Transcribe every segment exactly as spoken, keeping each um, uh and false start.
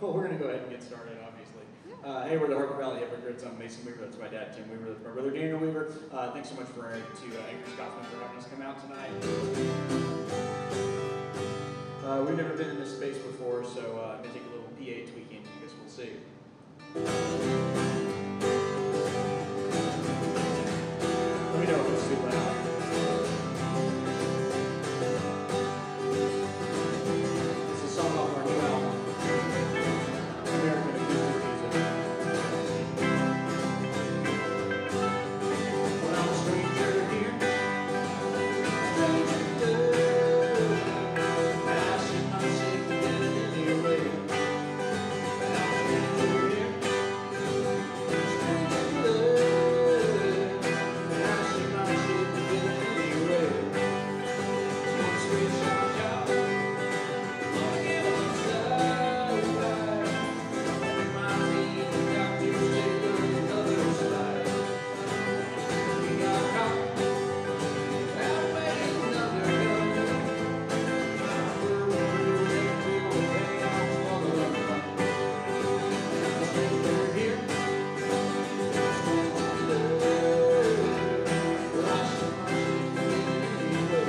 Well, we're going to go ahead and get started, obviously. Uh, hey, we're the Harper Valley Hypocrites. I'm Mason Weaver. That's my dad, Tim Weaver. That's my brother, Daniel Weaver. Uh, thanks so much for, to uh, Angry Scotsman for having us come out tonight. Uh, we've never been in this space before, so uh, I'm going to take a little P A tweaking. I guess we'll see. Let me know if it's too loud. It's a song off our new album, American Acoustic Music. When I'm a stranger here, stranger love, and I should not shake the bed anyway. And I'm a stranger here, stranger love, and I should not shake the bed anyway. One sweet shot job, wanna get on the side, remind me of the doctor's tale on the other side. We got caught, out waiting another gun. We're real, we'll pay off all the love. Stranger here, stranger love, but I should not shake the bed anyway.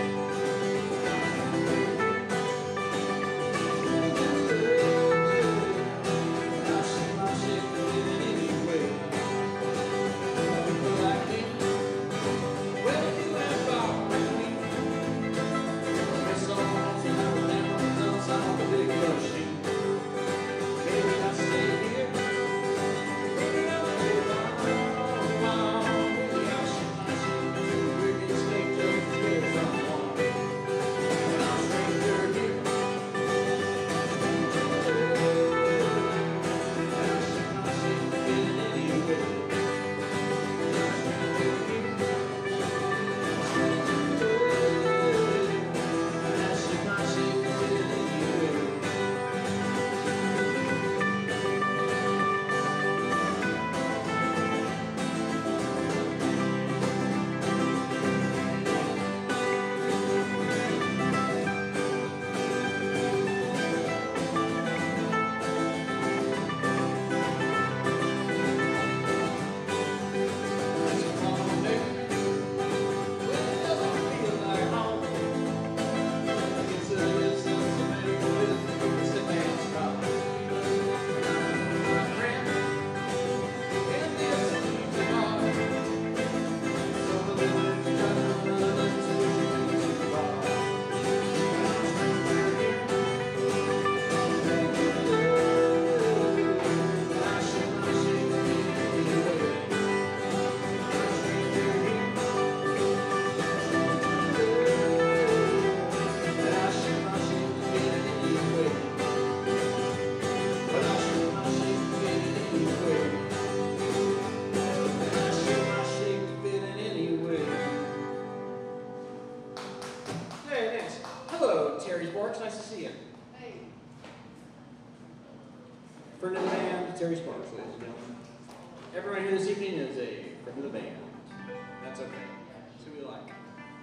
Friend of the band, Terry Sparks, ladies and gentlemen. Everyone here this evening is a friend of the band. That's okay. That's who we like.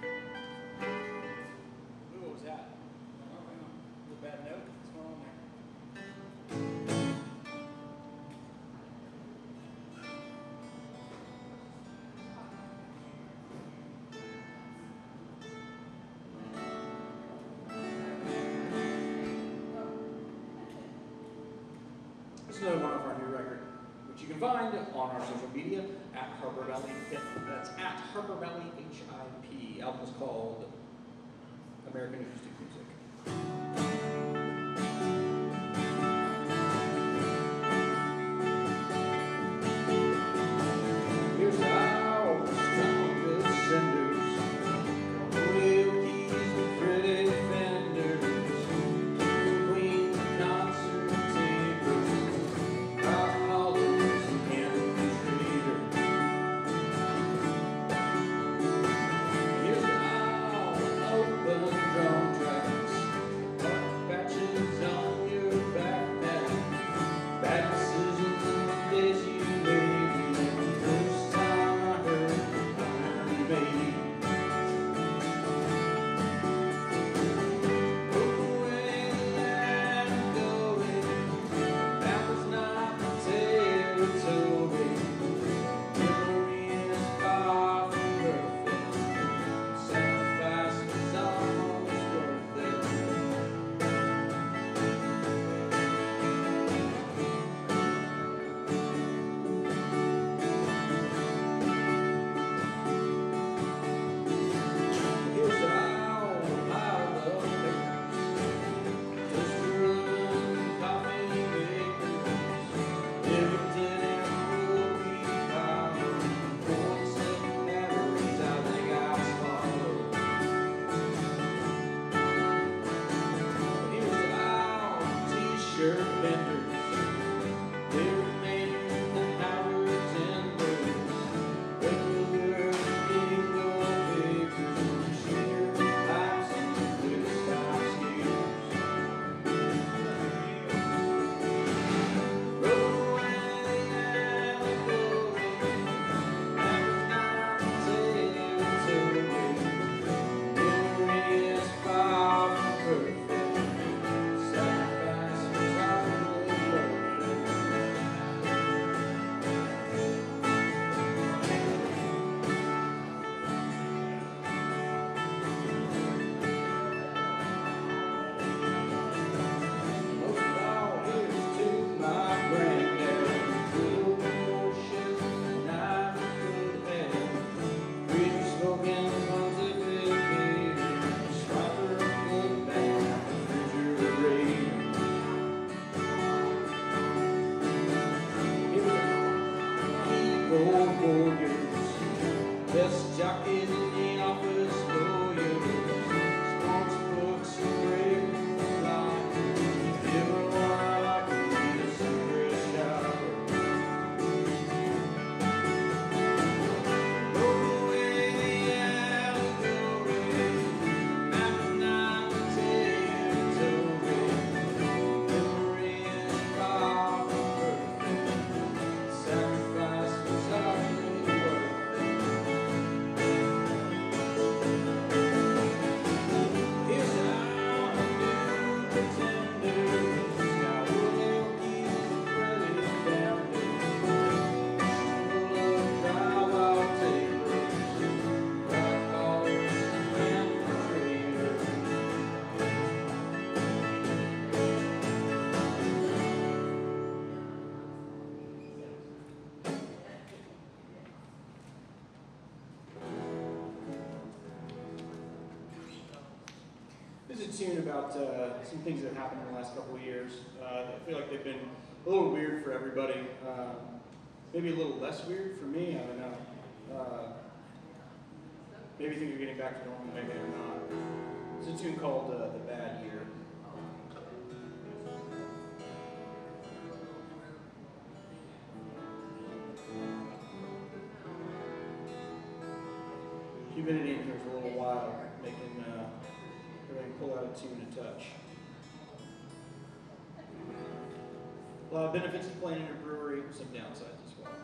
Ooh, what was that? A little bad note? What's going on there? This is another one of our new record, which you can find on our social media at Harper Valley. That's at Harper Valley H I P. The album is called American Acoustic Music. Here's how the strongest senders real keys and pretty fenders, queen concert tables, Alders and Kansas reader. Here's how open drum tracks shirt benders. They remain the Howards and Burgers. Regular bingo papers, sheer pipes and twist-top skaters. Roll away the allegory, rappers not tale story. Memory is far from perfect. Sacrifice was always worth it. Most of all, here's to my granddad. Little emotions and I could have. Preacher smoking pontificating. Swiper good bad, refrigerator. Keyboard warriors, best jockeys in the office lawyers, sports books and radio live. Everyone I like to be a secret shopper. Roll away the allegory, after not to tell story. Memory is far from perfect. Sacrifice was hardly worth it. Here's how I do pretenders. Got will keep credit down there. Full of drywall tapers, rock collars and traders. This is a tune about uh, some things that happened in the last couple of years. Uh, I feel like they've been a little weird for everybody. Uh, maybe a little less weird for me, I don't know. Uh, maybe things are getting back to normal, maybe they're not. It's a tune called uh, The Bad Year. Humidity in here for a little while, making uh, everything pull out of tune a touch. A lot of benefits to playing in a brewery, some downsides as well.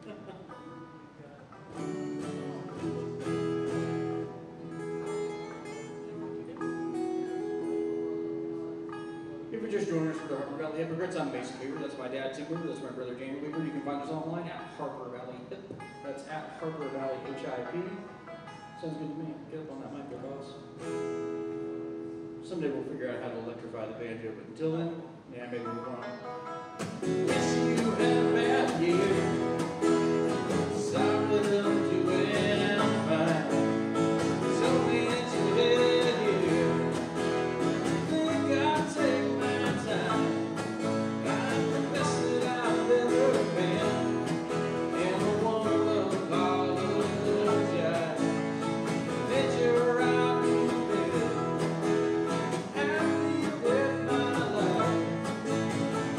If you're just joining us for the Harper Valley Hypocrites, I'm Mason Weaver. That's my dad, Tim Weaver. That's my brother, Jamie Weaver. You can find us online at Harper Valley Hip. That's at Harper Valley H I P. Sounds good to me. Get up on that mic there, boss. Someday we'll figure out how to electrify the banjo, but until then, yeah, maybe move on. Yes, you had a bad year. Sorry that I'm doing fine. So we get your head here. Think I'll take my time. I'm the best that I've ever been. And I wanna apologize. That you're out in bed. After you lived my life.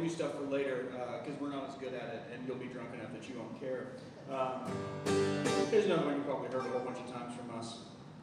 do stuff for later because uh, we're not as good at it, and you'll be drunk enough that you won't care. Um, here's another one you probably heard a whole bunch of times from us.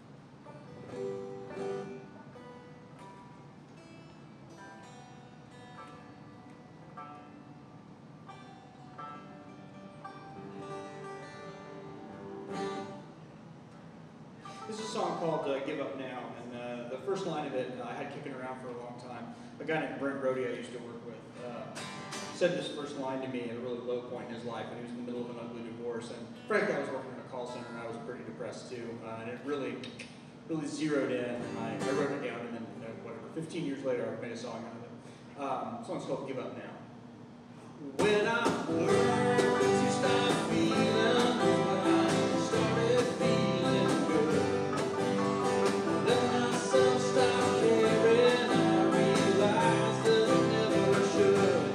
This is a song called uh, Give Up Now, and uh, the first line of it uh, I had kicking around for a long time. A guy named Brent Brody I used to work with uh, said this first line to me at a really low point in his life when he was in the middle of an ugly divorce. And frankly, I was working in a call center and I was pretty depressed too. Uh, and it really, really zeroed in. And I, I wrote it down, and then uh, whatever, fifteen years later, I made a song out of it. Um, the song's called Give Up Now. When I learned to stop feeling, when I started feeling good, let myself stop caring, I realized that I never should.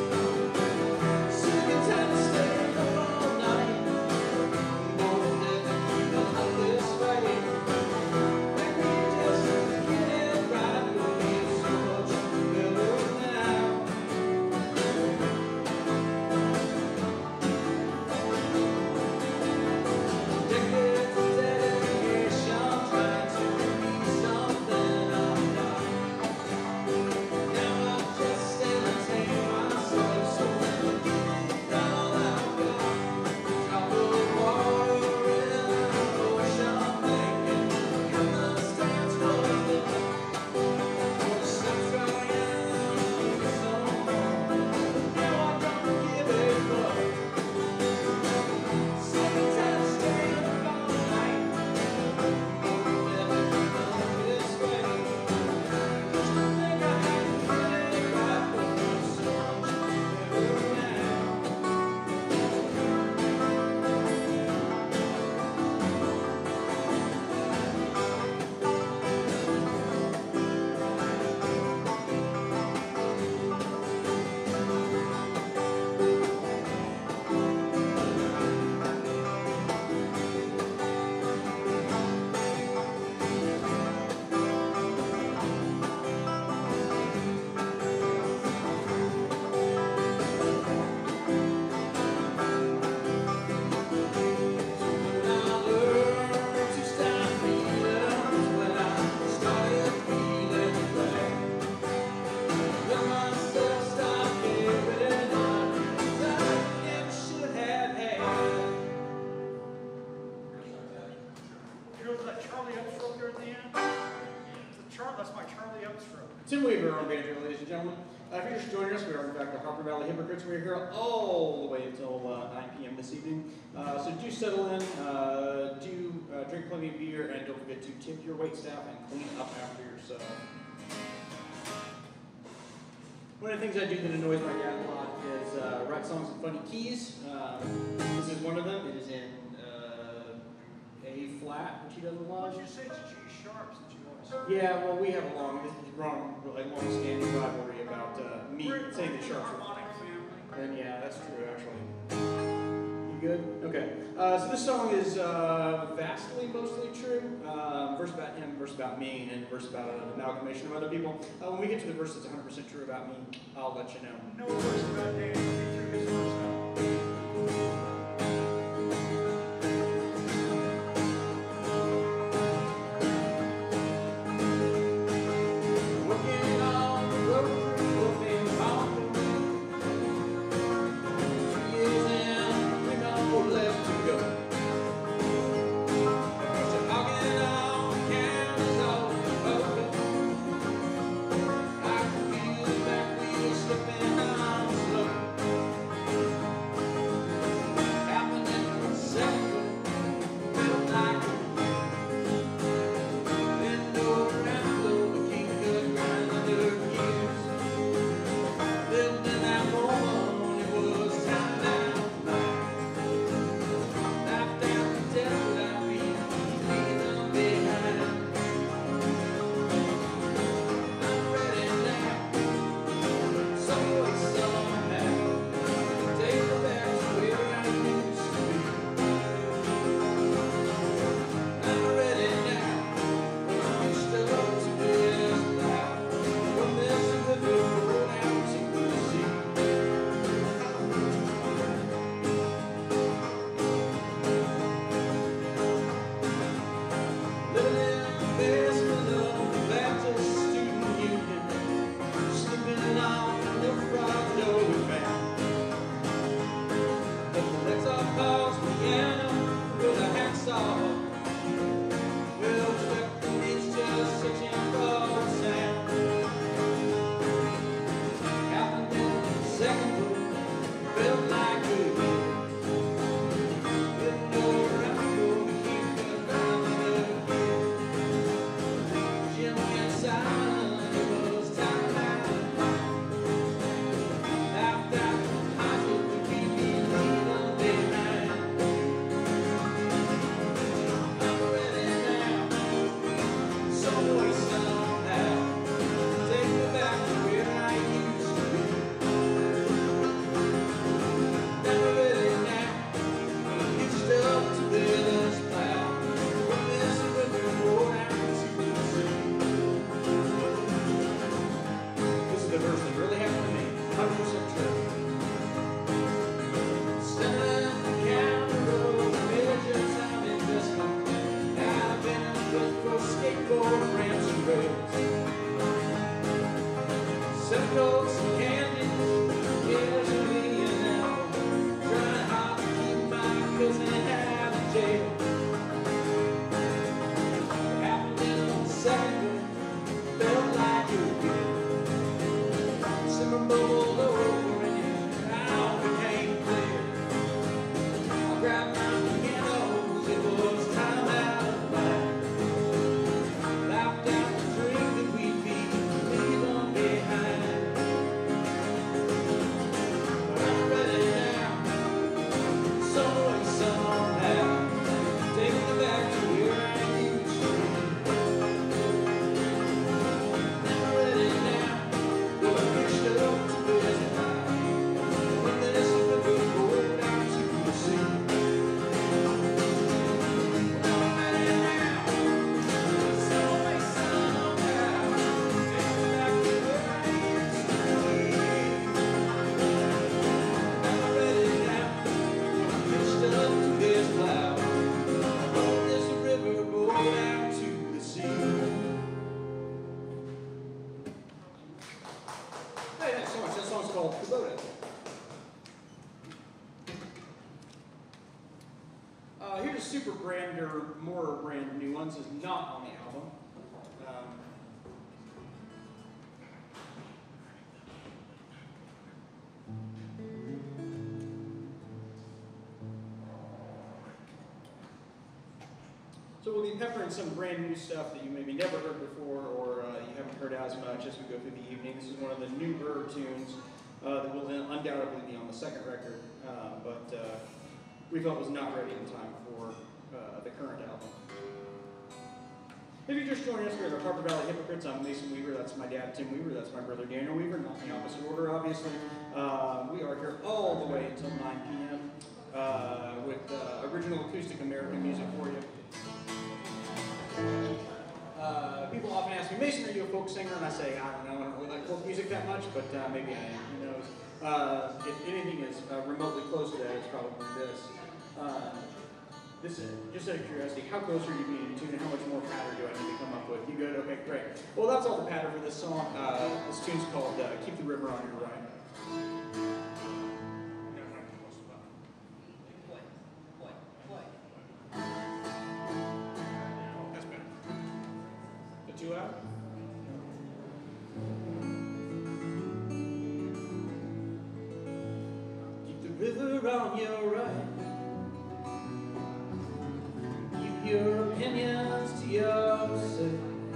Sick and tired of staying up all night, won't never keep my life this way. Make me just get it right, it'll be so much better now. Decades of dedication, trying to be something I'm not. Now I just entertain myself, so let me give it all I've got. Drop of water in an ocean, thinking I understand what's the for some trying to some more. Now I don't give it up. Sick and tired of staying up all night, won't never keep my life this way. Used to think I had to get it right, but it's so much better now. When I learned to stop feeling, when I started feeling bad, let myself stop caring, I realized I never should have had. You know that Charlie upstroke there at the end? It's a Char- that's my Charlie upstroke. Tim Weaver on banjo, ladies and gentlemen. Uh, if you're just joining us, we are in fact the Harper Valley Hypocrites. We're here all the way until uh, nine p m this evening. Uh, so do settle in, uh, do uh, drink plenty of beer, and don't forget to tip your waitstaff and clean up after yourself. One of the things I do that annoys my dad a lot is uh, write songs in funny keys. Uh, this is one of them. It is in uh, A flat, which he does a Why lot. don't you say it's G sharp since you always say Yeah, well, we have a long, this is wrong, like long-standing rivalry about uh, me We're- saying that sharks are. harmonic family. Then yeah, that's true actually. You good? Okay. Uh, so this song is uh, vastly mostly true. Um, verse about him, verse about me, and verse about an amalgamation of other people. Uh, when we get to the verse that's one hundred percent true about me, I'll let you know. No worse about Dan. Get through his first album. Working on the road through open mountain. Three years in, we no left to go. So hogging on the canvas all open. I can feel the back wheel slipping down slow. Uh, here's a super brander, more brand new one. This is not on the album. Um, So we'll be peppering some brand new stuff that you maybe never heard before, or uh, you haven't heard as much as we go through the evening. This is one of the newer tunes uh, that will undoubtedly be on the second record, uh, but uh, we felt was not ready in time for uh, the current album. If you're just joining us, we're the Harper Valley Hypocrites. I'm Mason Weaver. That's my dad, Tim Weaver. That's my brother, Daniel Weaver. Not in the opposite order, obviously. Uh, we are here all the way until nine p m Uh, with uh, original acoustic American music for you. Uh, people often ask me, Mason, are you a folk singer? And I say, I don't know, I don't really like folk music that much, but uh, maybe I am, who knows. Uh, if anything is uh, remotely close to that, it's probably this. Uh, this is, just out of curiosity, how close are you being in tune, and how much more patter do I need to come up with? You good? Okay, great. Well, that's all the patter for this song. Uh, this tune's called uh, Keep the River on Your Right. Too loud? Keep the river on your right. Keep your opinions to yourself.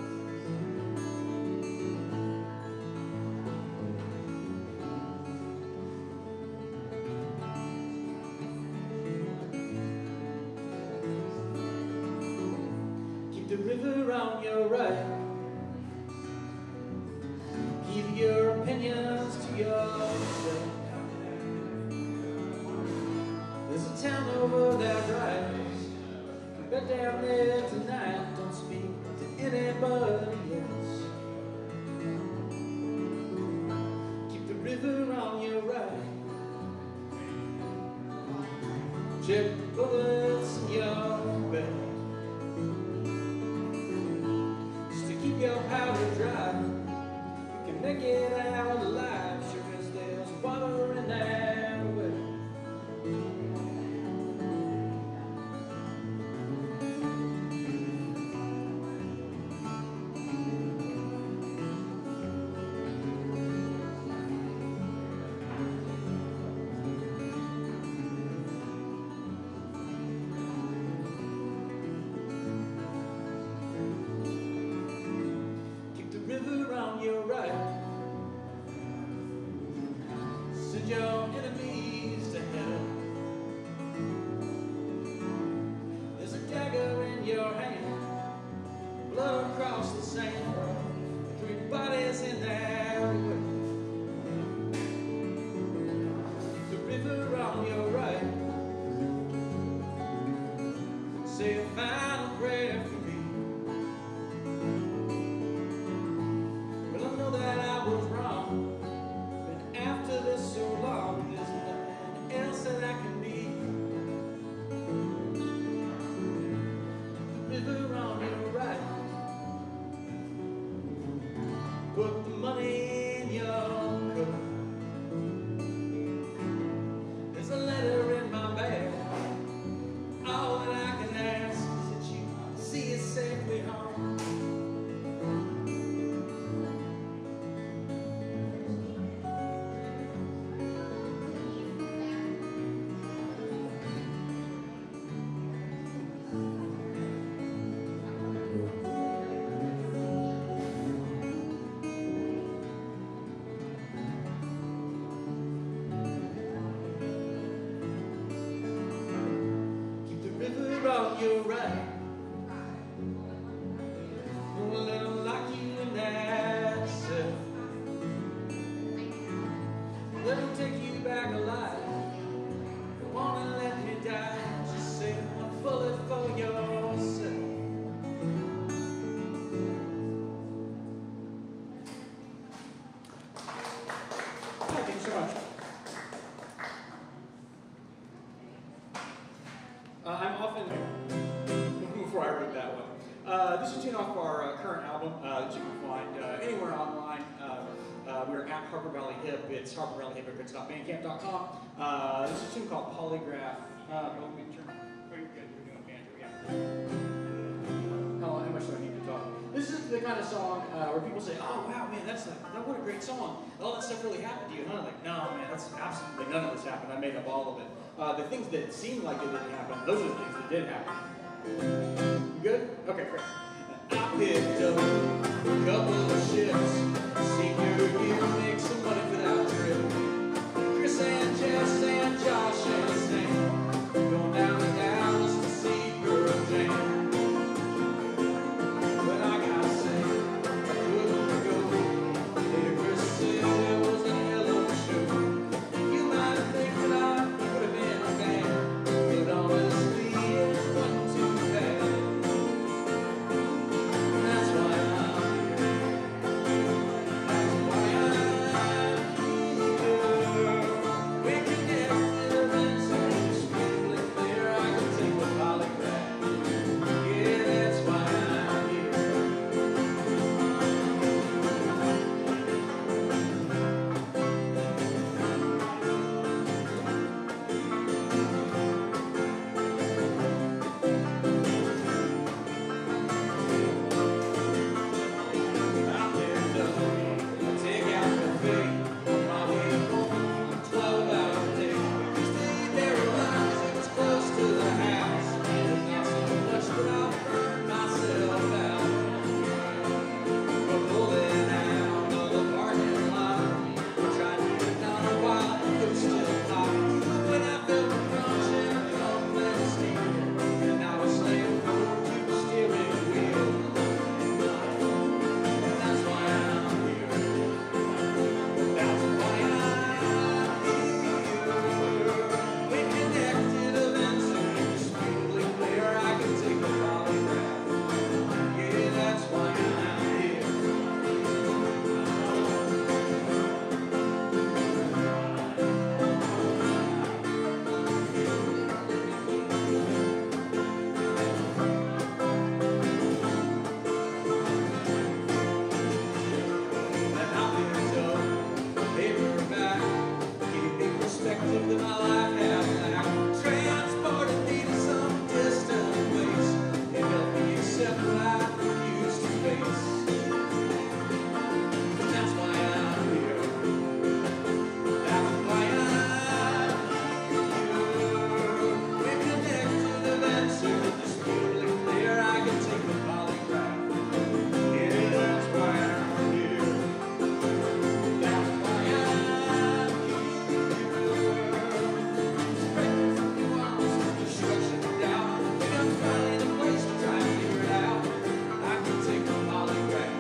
Keep the river on your right. Keep your opinions to yourself. There's a town over that rise. You bet down there tonight. Don't speak to anybody else. Keep the river on your right. Check the bullets in your belt, just to keep your powder dry. Make it out alive, sure as there's water in that well. Keep the river on your right. Send your enemies to hell. There's a dagger in your hand, blood across the sand, three bodies in that well. The river on your right. Say a final prayer for me. Well, I know that I was wrong. After this so long, there's nothing else that I can be. The river on your right. Put the money in your cup. There's a letter in my bag. All that I can ask is that you see it safely home. On your right. Don't let them lock you in that cell. Let them take you back alive. Come on and let me die. Just save one bullet for yourself. Thank you so much. Uh, I'm often, before I wrote that one, uh, this is a tune off our uh, current album uh, that you can find uh, anywhere online. Uh, uh, we're at Harper Valley Hip. It's harper valley hypocrites dot bandcamp dot com. Uh, this is a tune called Polygraph. Uh, oh, we turn. Oh, you're good. You're doing How, how much do I need to talk? This is the kind of song uh, where people say, "Oh wow, man, that's like, that, what a great song. All that stuff really happened to you." And I'm like, "No, man, that's absolutely none of this happened. I made up all of it. Uh, the things that seemed like it didn't happen, those are the things that did happen." You good? Okay, great. I picked up a couple of ships. Senior year, make some money for that trip. Chris and Jess and Josh and Sam going down to Dallas to see Pearl Jam. But I gotta say, I couldn't go. Later Chris said it was a hell of a show. You might think that I would have been a fan, but honestly it wasn't too bad. And that's why I'm here. That's why I'm here. We connected events and it's really clear I can take the polygraph. Yeah, that's why I'm here. Out there, I take out the fate on my way home from a twelve-hour day. Stayed there a while 'cause it was close to the house. And not so much that I burned myself out. But pulling out of the parking lot, I tried to get down a while it was still hot. But when I felt the crunch and a pump and a steam, and I was slammed forward to the steering wheel. And that's why I'm here. That's why I'm here. We connected events and it was really clear I could take the polygraph. Yeah, that's why I'm here. And I picked up a paperback, keeping perspective that my life had lacked. Transported me to some distant place. It helped me accept what I refused to face. And that's why I'm here. That's why I'm here. We connected events and it was really clear I could take the polygraph. Yeah, that's why I'm here. That's why I'm here. Spreading some nuance, destruction and doubt. And I'm finally in a place to try and figure it out. I can take the polygraph.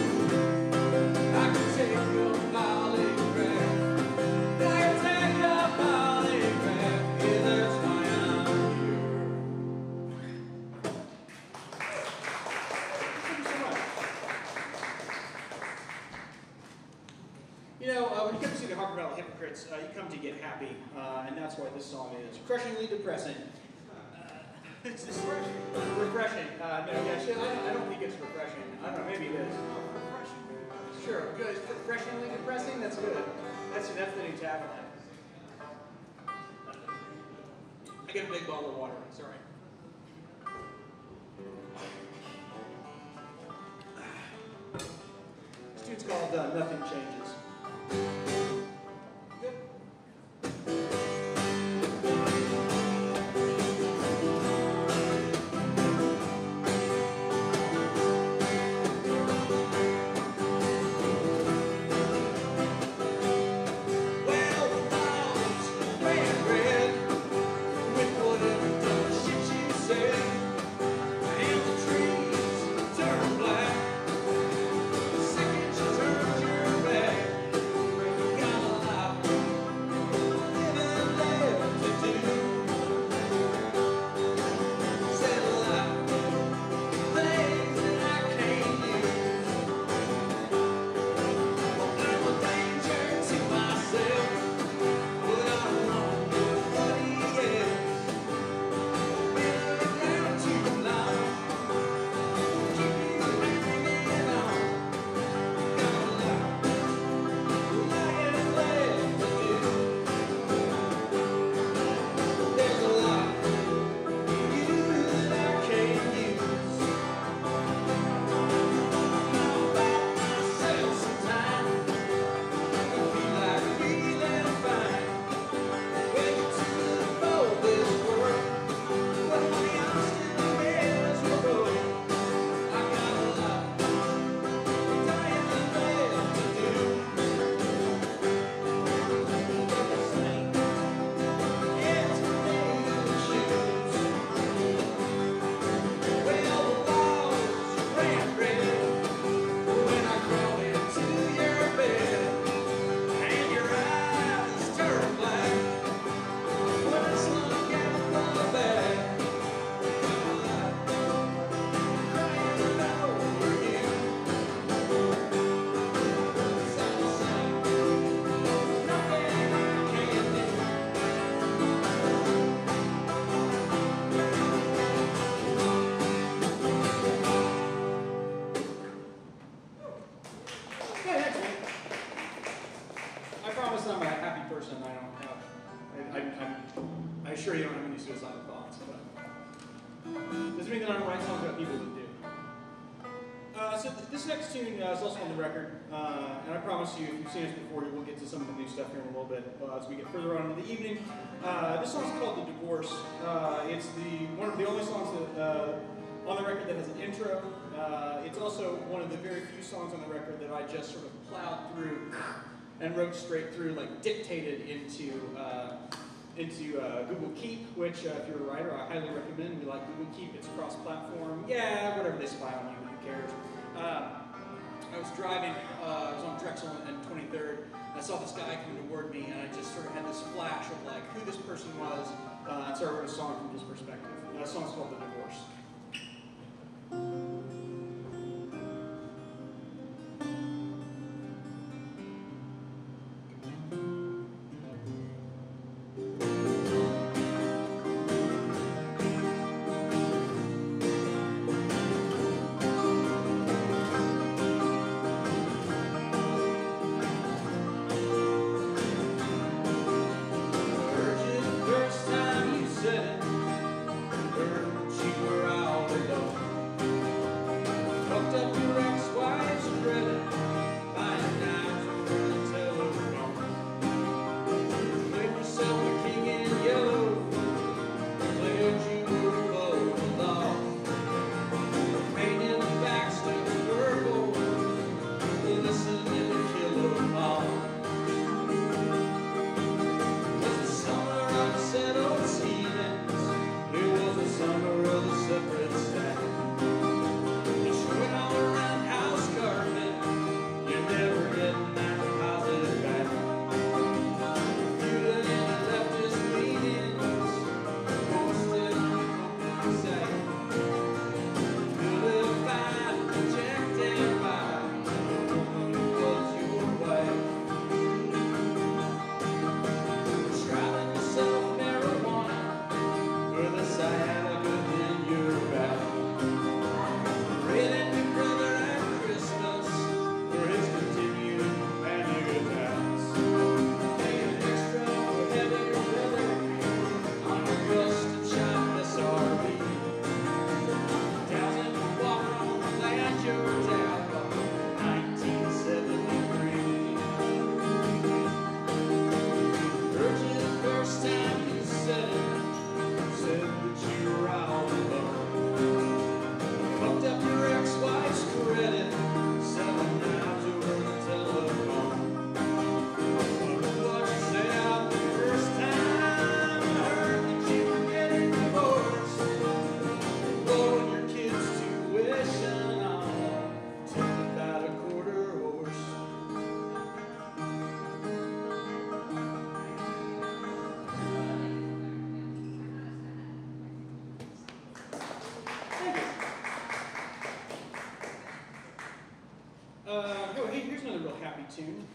I can take the polygraph. I can take the polygraph. Yeah, that's why I'm here. Thank you so much. You know, uh, when you come to see the Harper Valley Hypocrites, uh, you come to get happy, uh, and that's why this song is crushingly depressing. Uh, it's just refreshing. Uh, no, yeah, shit, I, don't, I don't think it's refreshing. I don't know, maybe it is. Sure, good. It's refreshingly depressing. That's good. That's that's the new tagline. I get a big bottle of water. Sorry. This tune's called uh, "Nothing Changes." Good. Well, the walls ran red with whatever dumb shit you said, and the trees turned black the second you turned your back. I'm, I assure you I don't have any suicidal thoughts, but doesn't mean that I don't write songs about people that do. Uh, so th this next tune uh, is also on the record, uh, and I promise you, if you've seen us before, we'll get to some of the new stuff here in a little bit uh, as we get further on into the evening. Uh, this song's called The Divorce. Uh, it's the one of the only songs that, uh, on the record that has an intro. Uh, it's also one of the very few songs on the record that I just sort of plowed through and wrote straight through, like dictated into uh, into uh, Google Keep, which uh, if you're a writer, I highly recommend. We like Google Keep. It's cross-platform. Yeah, whatever they spy on you, who cares? Uh, I was driving, uh, I was on Drexel and twenty-third, and I saw this guy coming toward me, and I just sort of had this flash of like who this person was, uh, and so I wrote a song from his perspective. And that song's called The Divorce. Tune.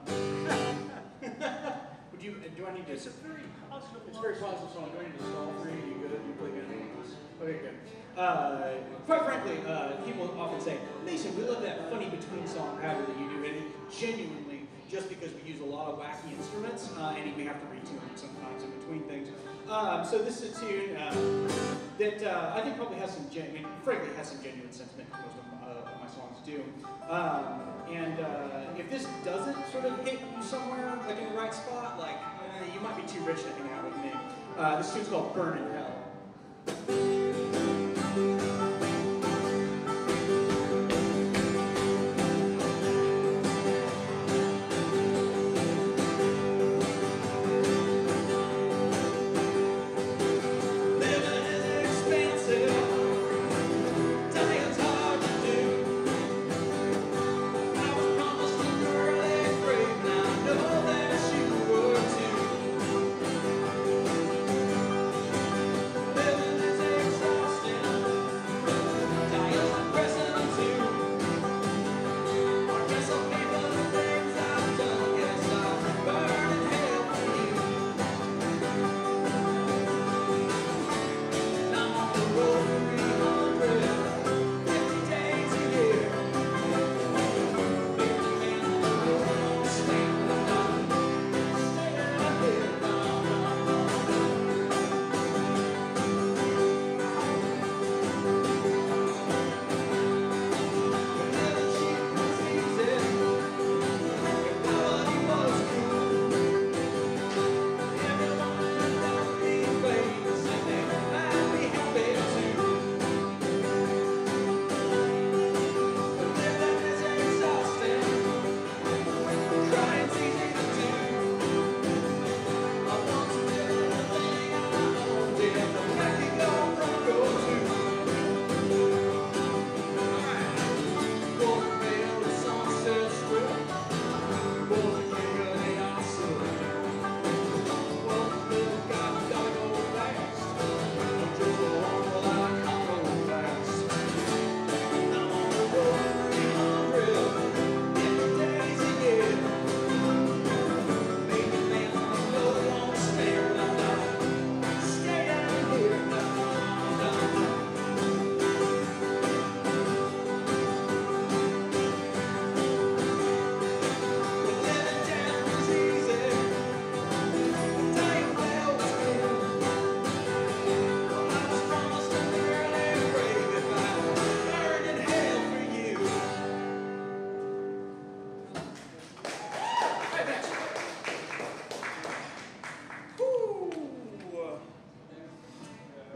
Um, would you? Do I need to? It's a very positive. It's a very positive song. Do I need to stall for you? You good? You play good? Okay, good. Uh, quite frankly, uh, people often say, "Mason, we love that funny between song pattern that you do," and genuinely, just because we use a lot of wacky instruments, uh, and we have to retune it sometimes in between things. Um, so this is a tune uh, that uh, I think probably has some, gen I mean, frankly, has some genuine sentiment. Most of uh, my songs do. Um, And uh, if this doesn't sort of hit you somewhere, like in the right spot, like, uh, you might be too rich to hang out with me. Uh, this tune's called Burn in Hell. Living is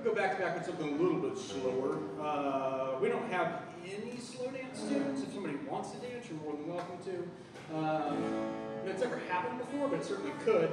go back to back with something a little bit slower. Uh, we don't have any slow dance tunes. If somebody wants to dance, you're more than welcome to. Um, it's never happened before, but it certainly could.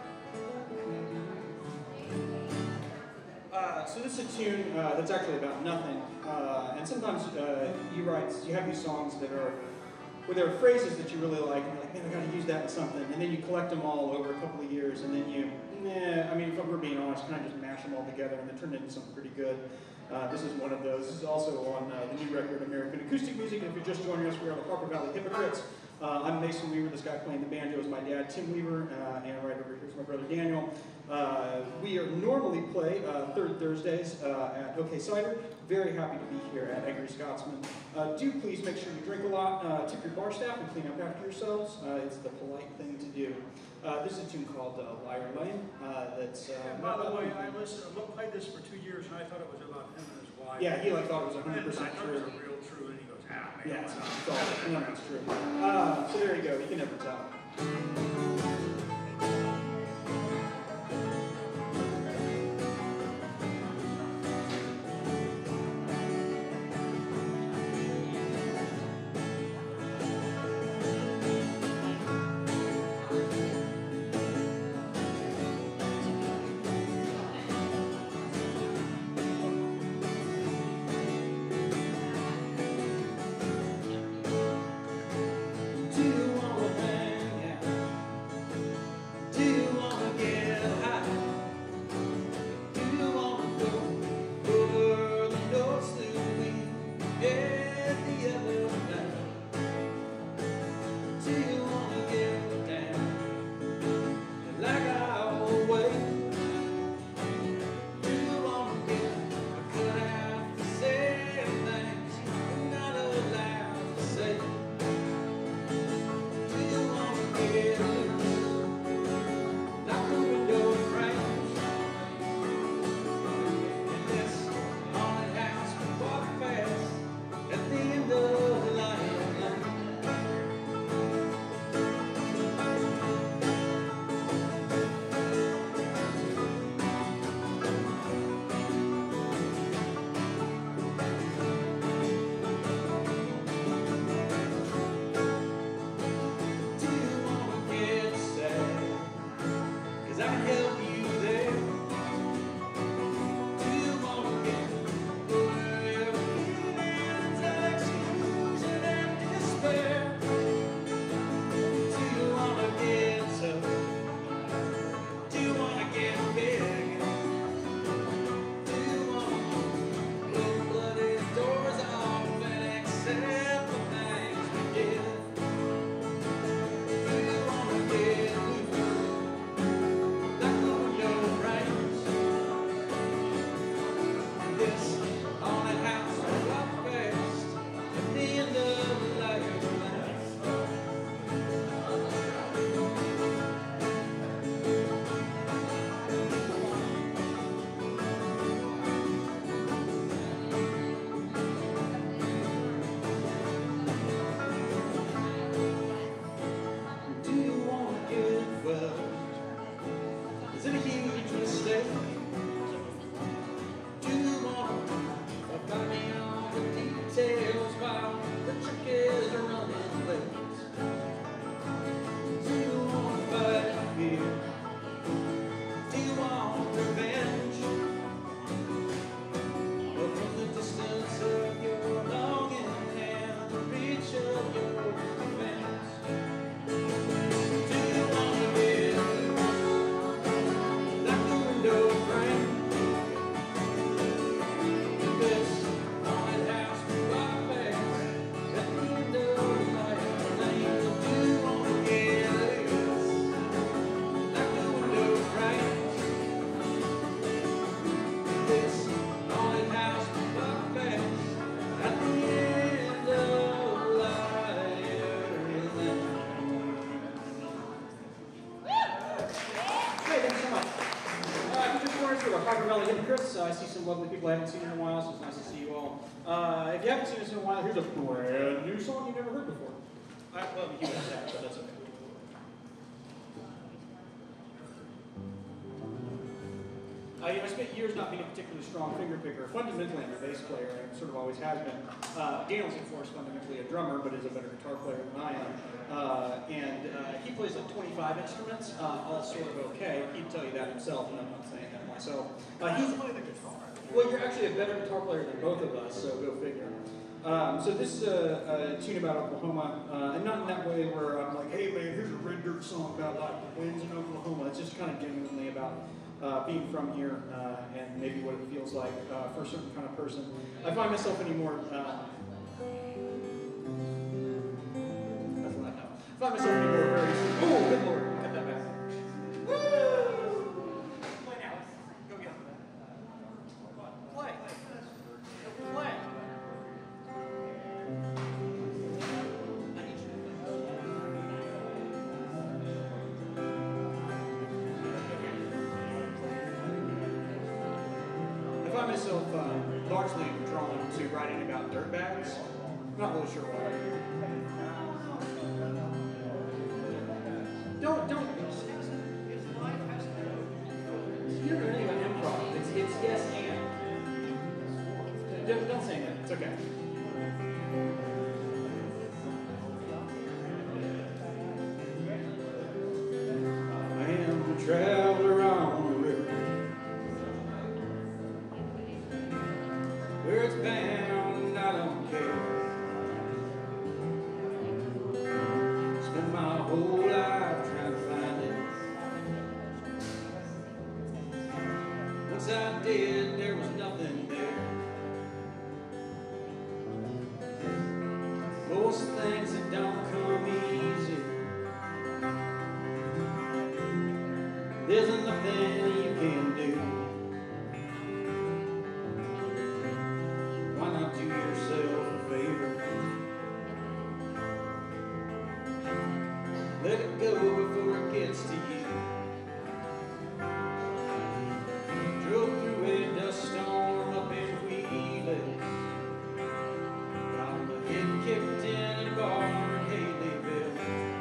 Uh, so this is a tune uh, that's actually about nothing. Uh, and sometimes uh, you write, you have these songs that are, where there are phrases that you really like, and you're like, man, I gotta use that in something. And then you collect them all over a couple of years, and then you, nah, I mean, if we're being honest, kind of just mash them all together, and they turn into something pretty good. Uh, this is one of those. This is also on uh, the new record, American Acoustic Music. And if you're just joining us, we are the Harper Valley Hypocrites. Uh, I'm Mason Weaver. This guy playing the banjo is my dad, Tim Weaver, uh, and right over here is my brother, Daniel. Uh, we are normally play uh, third Thursdays uh, at OK Cider. Very happy to be here at Angry Scotsman. Uh, do please make sure you drink a lot, uh, tip your bar staff, and clean up after yourselves. Uh, it's the polite thing to do. Uh, this is a tune called uh, Liar Lane. Uh, that's. Uh, And by the way, I listened, I played this for two years, and I thought it was about him and his wife. Yeah, he like thought it was one hundred And percent I thought it true. was real true, and he goes, ah, man. Yeah, it's not. It's all. No, it's true. Uh, so there you go. You can never tell. Hypocrites. Uh, I see some lovely people I haven't seen in a while, so it's nice to see you all. Uh, if you haven't seen us in a while, here's a brand new song you've never heard before. I, well, you guys have, but that's okay. I, I spent years not being a particularly strong finger picker. Fundamentally, I'm a bass player, and sort of always has been. Uh, Daniel's, of course, fundamentally a drummer, but is a better guitar player than I am. Uh, and uh, he plays like twenty-five instruments, uh, all sort of okay. He'd tell you that himself, and I'm not saying that myself. Uh, he's playing the guitar. Well, you're actually a better guitar player than both of us, so go figure. Um, so this is a, a tune about Oklahoma, uh, and not in that way where I'm like, hey man, here's a red dirt song about like the winds in Oklahoma. It's just kind of genuinely about uh, being from here uh, and maybe what it feels like uh, for a certain kind of person. I find myself anymore. Uh, that's what I know. I find myself anymore very. Oh, good lord! Cut that back. Woo! Play now. Go get it. Play. Play. I find myself uh, largely drawn to writing about dirtbags. Not really sure why. Don't, don't. You don't know anything about improv. It's, it's yes and. Don't, don't say that. It's okay. I am a traveler on the river. Where it's bound, I don't care. Spent my whole life trying to find it. Once I did, there was nothing there. Most things that don't come easy. There's nothing you can do. Why not do yourself a favor? Let it go before it gets to you. Drove through a dust storm up in Wheeling. Got my head kicked in a bar in Haleyville.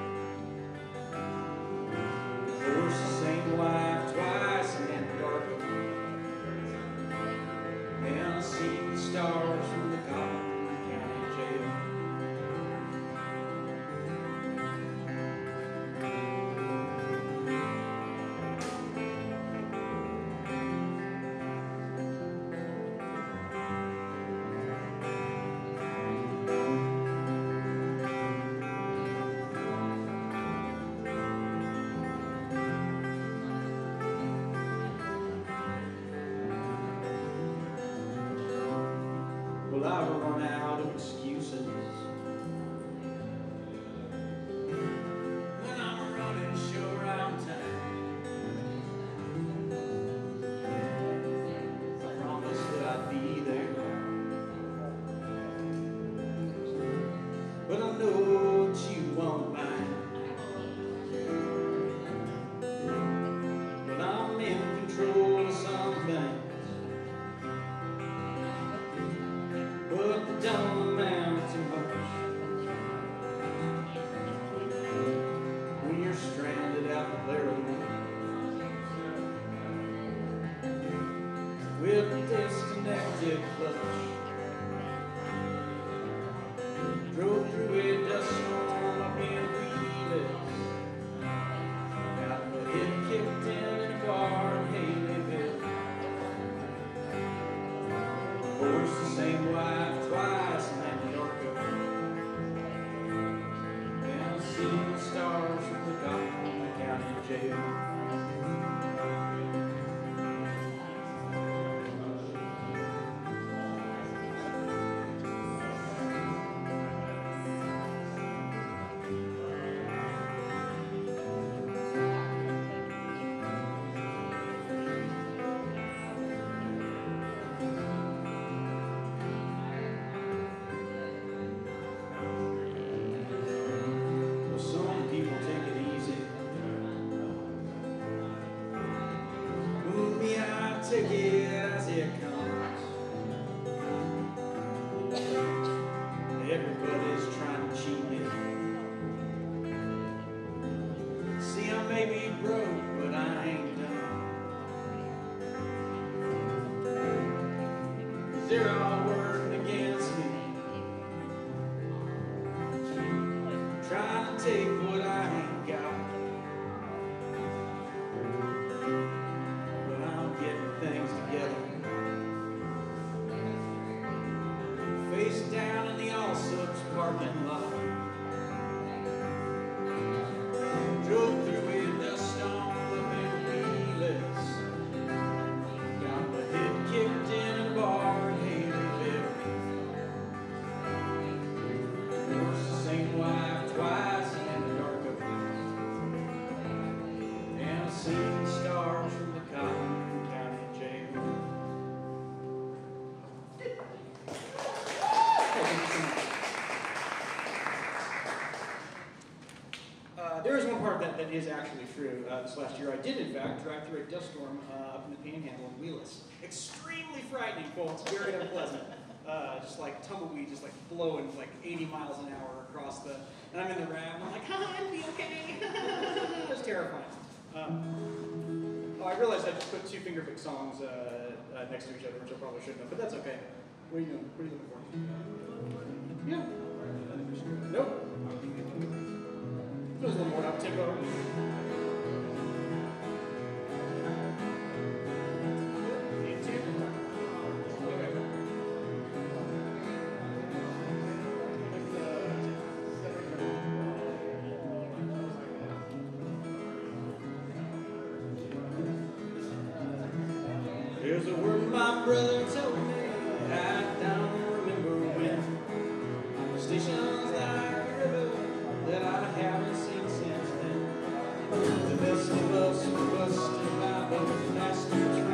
Divorced the same wife twice in Antarctica. And I seen the stars from the Cotton County jail. Well, I've run out of excuses when I'm running sure on time. I promised that I'd be there, but I know that you won't mind. But I'm in control of some things. But they don't amount to much when you're stranded out there alone with a disconnected clutch. Drove through a dust storm up in Wheeling. Got my head kicked in in a bar in Haleyville. Divorced the same wife twice in Antarctica. And I've seen the stars from the Cotton County jail. they're all working against me, trying to take what I ain't got. But I'm getting things together, face down in the all-subs parking lot. Drove through a dust storm looking wheelers, got my head kicked in a bar and Haley lived. Divorced the same wife twice in the dark of night, and I've seen the stars from the Cotton County jail. Uh, there is one part that, that is actually true. Uh, this last year I did, in fact, drive through a dust storm uh, up in the Panhandle in Wheelus. Extremely frightening, folks. Very unpleasant. Uh, just like tumbleweed, just like blowing like eighty miles an hour across the... And I'm in the ramp, and I'm like, hi, I'll be okay. It was terrifying. Um, oh, I realized I just put two Fingerpick songs uh, uh, next to each other, which I probably shouldn't have, but that's okay. What are you doing? What are you looking for? Yeah. Nope. It was a little more up tempo. Need to? Okay. There's a word my brother told me, I don't remember when. Stations like a river that I haven't seen since then. The best of us were busted by both bastards.